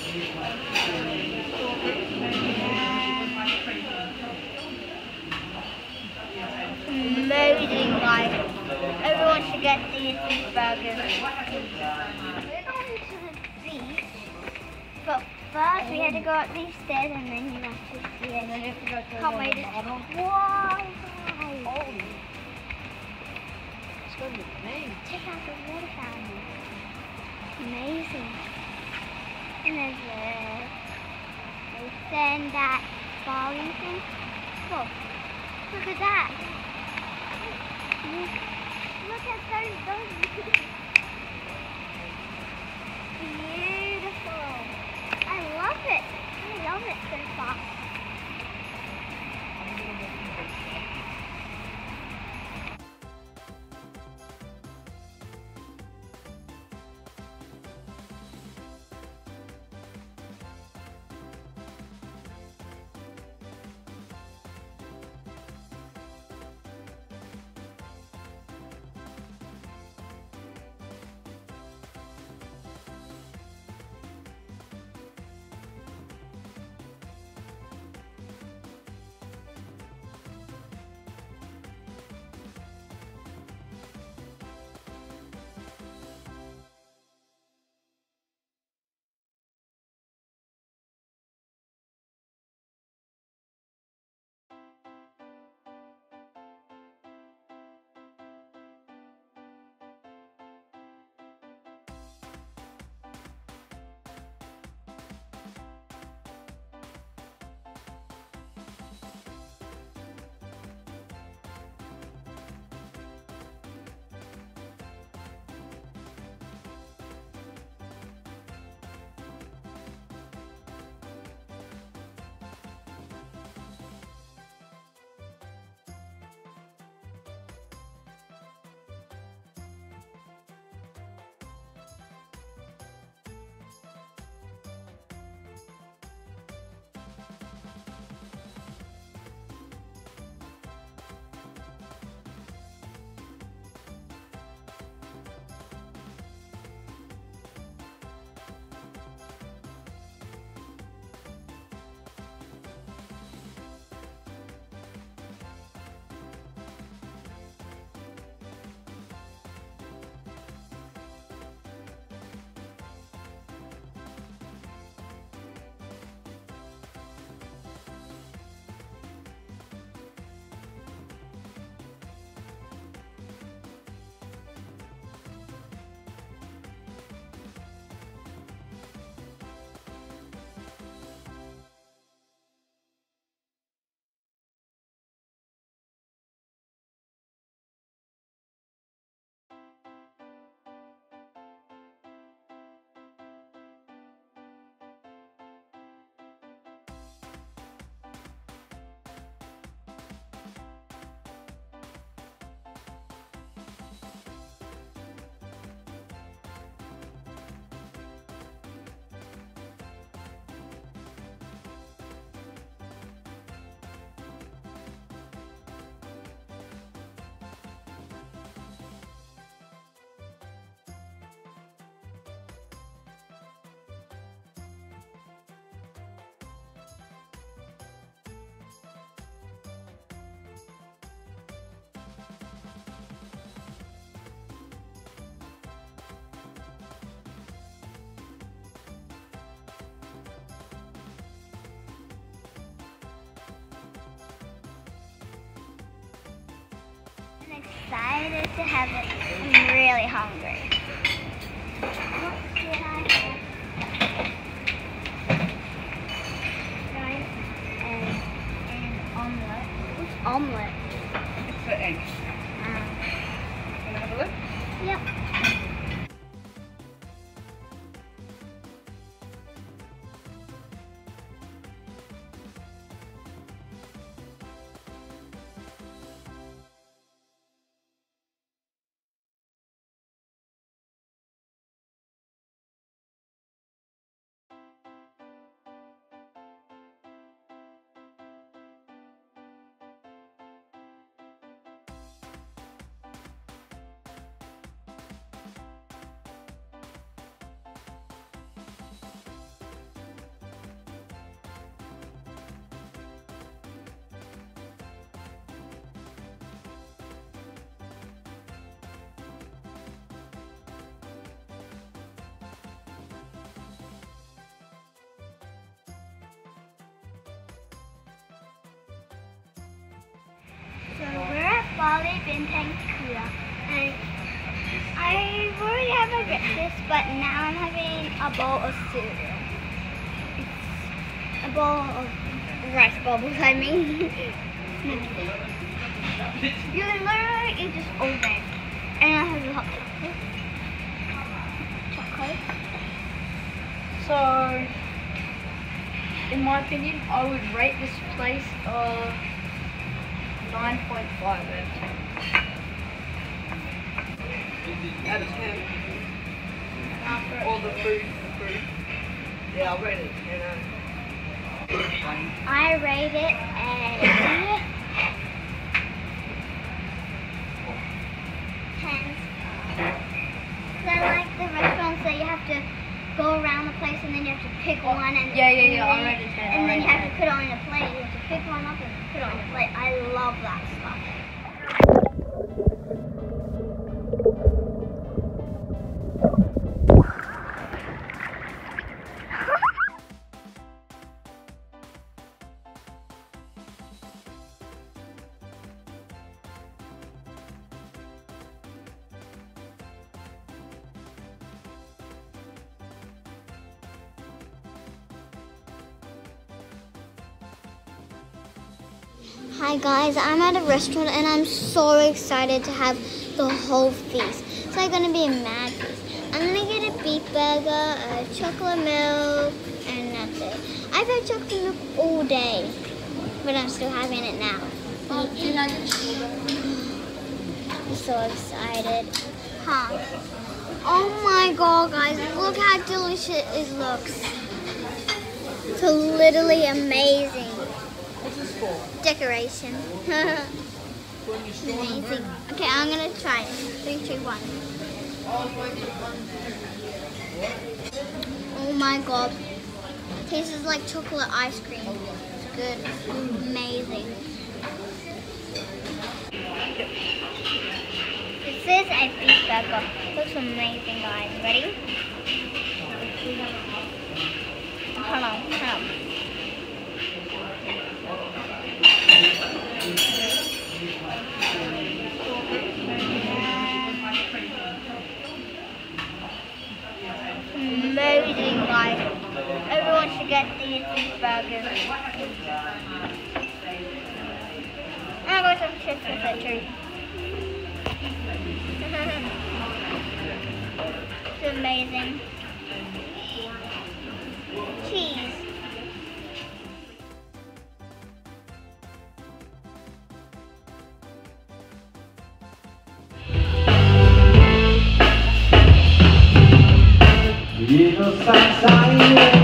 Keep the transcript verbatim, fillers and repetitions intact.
Amazing, guys. Everyone should get these burgers. We're going to the beach, but first we had to go up these stairs and then you have to see it. And then you have to go to Can't wait to Wow! It's going to be amazing. Check out the water fountain. Amazing. And there's a then that Bali thing. Oh, look at that. Look at those, those beautiful. I love it. I love it so far. I'm excited to have it. I'm really hungry. What did I have? Rice and an omelette. What's omelette? It's for eggs. Um, Can I have a look? yep. but now I'm having a bowl of cereal. It's a bowl of rice bubbles, I mean. You can literally eat this all day. And I have a hot chocolate. Chocolate. So, in my opinion, I would rate this place uh, nine point five out of ten. Out of ten. After all the food, the food. Yeah, I'll rate it ten. I rate it a ten. I like the restaurants that you have to go around the place and then you have to pick one and yeah, yeah, and yeah. then, I rate it ten. and then you have to put it on your plate. You have to pick one up and put it on your plate. I love that stuff. Hi guys, I'm at a restaurant and I'm so excited to have the whole feast. It's like going to be a mad feast. I'm going to get a beef burger, a chocolate milk, and that's it. I've had chocolate milk all day, but I'm still having it now. I'm so excited. Huh? Oh my god guys, look how delicious it looks. It's literally amazing. Decoration. Amazing. Okay, I'm gonna try it. Three, two, one. Oh my god. Tastes like chocolate ice cream. It's good. Amazing. This is a beef burger. Looks amazing, guys. Ready? Hold on, hold on. Amazing, guys. Everyone should get these beef burgers. I got some chips with it too. It's amazing. Cheese. Little sunshine.